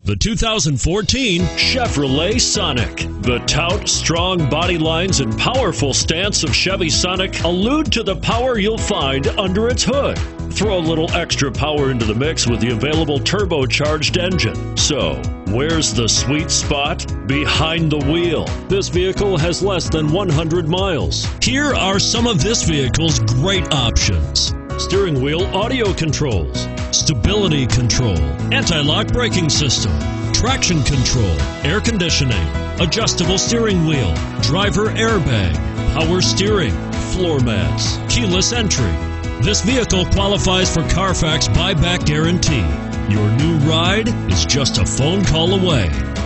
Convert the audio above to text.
The 2014 Chevrolet Sonic. The tout, strong body lines, and powerful stance of Chevy Sonic allude to the power you'll find under its hood. Throw a little extra power into the mix with the available turbocharged engine. So, where's the sweet spot? Behind the wheel. This vehicle has less than 100 miles. Here are some of this vehicle's great options: steering wheel audio controls, stability control, anti-lock braking system, traction control, air conditioning, adjustable steering wheel, driver airbag, power steering, floor mats, keyless entry. This vehicle qualifies for Carfax buyback guarantee. Your new ride is just a phone call away.